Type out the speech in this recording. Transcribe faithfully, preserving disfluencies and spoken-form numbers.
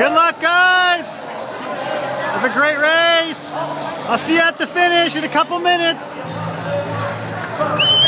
Good luck, guys. Have a great race. I'll see you at the finish in a couple minutes.